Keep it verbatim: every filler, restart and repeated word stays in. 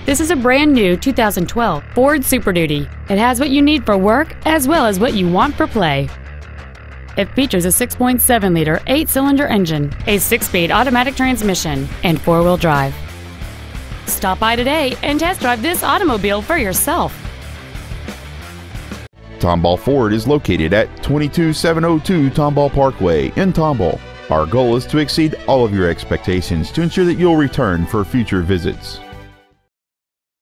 This is a brand new two thousand twelve Ford Super Duty. It has what you need for work as well as what you want for play. It features a six point seven liter eight-cylinder engine, a six-speed automatic transmission, and four-wheel drive. Stop by today and test drive this automobile for yourself. Tomball Ford is located at twenty-two seven oh two Tomball Parkway in Tomball. Our goal is to exceed all of your expectations to ensure that you'll return for future visits.